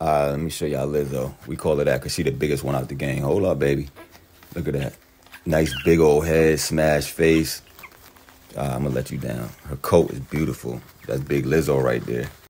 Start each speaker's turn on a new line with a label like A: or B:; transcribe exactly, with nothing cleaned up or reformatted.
A: Uh, let me show y'all Lizzo. We call her that because she the biggest one out the gang. Hold up, baby. Look at that. Nice big old head, smashed face. Uh, I'm going to let you down. Her coat is beautiful. That's big Lizzo right there.